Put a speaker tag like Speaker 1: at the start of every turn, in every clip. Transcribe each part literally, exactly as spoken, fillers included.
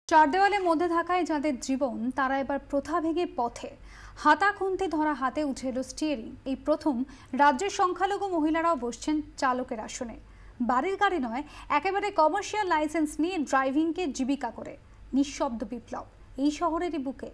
Speaker 1: চার দেওয়ালের মধ্যে থাকায় যাদের জীবন তারা এবার প্রথা ভেঙে পথে হাতা খুন্তি ধরা হাতে উঠে এলো স্টিয়ারিং। এই প্রথম রাজ্যের সংখ্যালঘু মহিলারাও বসছেন চালকের আসনে। বাড়ির গাড়ি নয়, একেবারে কমার্শিয়াল লাইসেন্স নিয়ে ড্রাইভিংকে জীবিকা করে নিঃশব্দ বিপ্লব এই শহরেরই বুকে।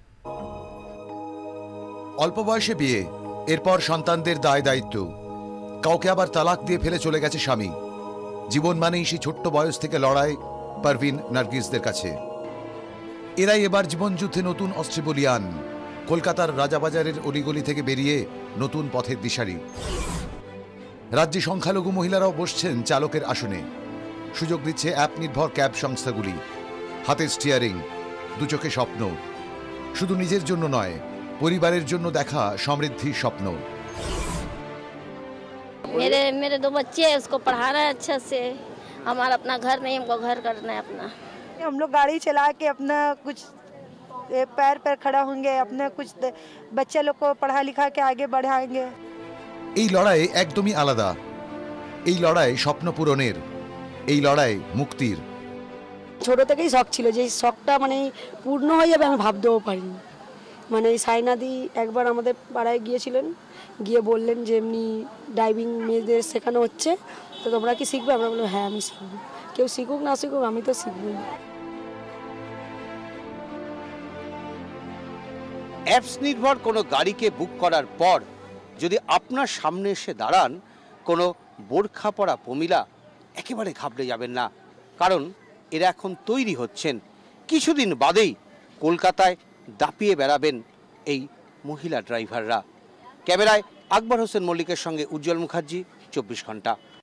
Speaker 2: অল্প বয়সে বিয়ে, এরপর সন্তানদের দায় দায়িত্ব, কাউকে আবার তালাক দিয়ে ফেলে চলে গেছে স্বামী। জীবন মানেই সেই ছোট্ট বয়স থেকে লড়াই পারভিন নার্গিসদের কাছে। এরাই এবার জীবনযুদ্ধে নতুন অস্ত্রে বলিয়ান। কলকাতার রাজাবাজারের অলিগলি থেকে বেরিয়ে নতুন পথের দিশারি। রাজ্যে সংখ্যালঘু মহিলারাও বসছেন চালকের আসনে। সুযোগ দিচ্ছে অ্যাপ নির্ভর ক্যাব সংস্থাগুলি। হাতে স্টিয়ারিং, দু চোখে স্বপ্ন, শুধু নিজের জন্য নয়, পরিবারের জন্য দেখা সমৃদ্ধির স্বপ্ন।
Speaker 3: मेरे मेरे दो बच्चे हैं, उसको पढ़ाना है अच्छा से। हमारा अपना घर नहीं, हमको घर करना है अपना।
Speaker 4: हम लोग गाड़ी चला के अपना कुछ पैर पर खड़ा होंगे, अपना कुछ बच्चे लोग को पढ़ा लिखा के आगे बढ़ाएंगे।
Speaker 2: এই লড়াই একদমই আলাদা। এই লড়াই স্বপ্ন পূরণের, এই লড়াই মুক্তির।
Speaker 5: ছোট থেকেই শখ ছিল যে শখটা মানে পূর্ণ হয়ে যাবে, আমি ভাবতেও পারিনি। মানে এই সাইনাদি একবার আমাদের পাড়ায় গিয়েছিলেন, গিয়ে বললেন যে এমনি ড্রাইভিং মেয়েদের শেখানো হচ্ছে, তো তোমরা কি শিখবে? আমরা বললাম হ্যাঁ আমি শিখবো। কেউ শিখুক না শিখুক আমি তো শিখবই।
Speaker 6: অ্যাপস নির্ভর কোনো গাড়িকে বুক করার পর যদি আপনার সামনে এসে দাঁড়ান কোনো বোরখা পরা প্রমীলা, একেবারে ঘাবড়ে যাবেন না, কারণ এরা এখন তৈরি হচ্ছেন। কিছুদিন বাদেই কলকাতায় দাপিয়ে বেড়াবেন এই মহিলা ড্রাইভাররা। ক্যামেরায় আকবর হোসেন মল্লিকের সঙ্গে উজ্জ্বল মুখার্জি, চব্বিশ ঘন্টা।